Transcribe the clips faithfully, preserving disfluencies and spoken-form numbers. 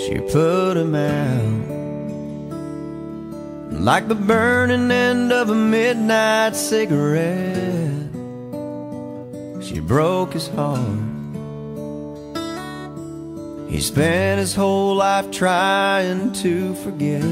she put him out. Like the burning end of a midnight cigarette, she broke his heart. He spent his whole life trying to forget.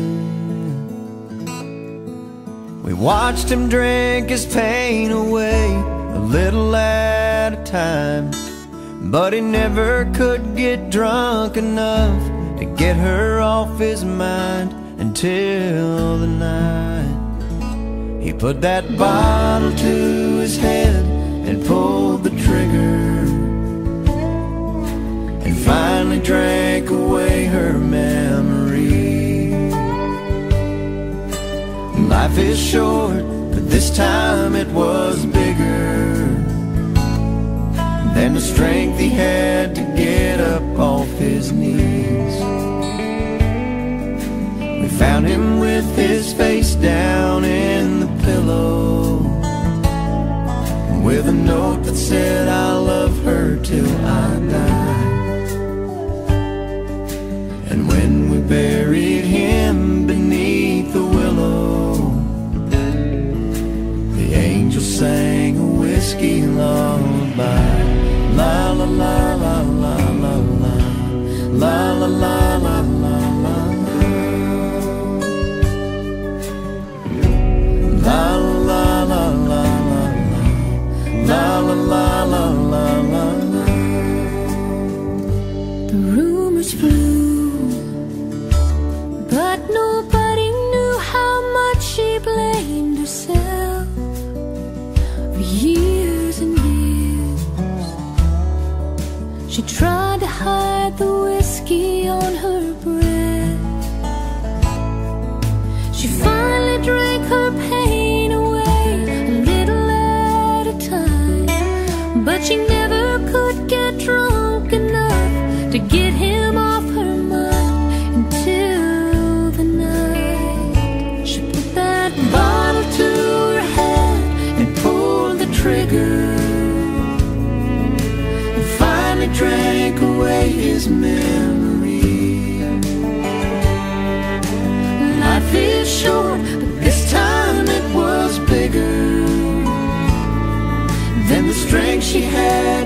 We watched him drink his pain away, a little at a time, but he never could get drunk enough to get her off his mind until the night he put that bottle to his head and pulled the trigger, and finally drank away her memory. Life is short, but this time it was bigger than the strength he had to get up off his knees. We found him with his face down in the pillow, with a note that said, "I'll love her till I die." And when we buried him beneath the willow, the angel sang a whiskey lullaby. La la la la la la la, la la la la la la, la la la la la, la la la la la la. The rumors flew, but nobody knew how much she blamed herself for years and years. She tried to hide the whiskey on her breath. She finally drank her pain away, a little at a time, but she never could get drunk enough to get him off her mind until the night she put that bottle to her head and pulled the trigger, and finally drank away his memory. Life is short, but this time it was bigger than the strength she had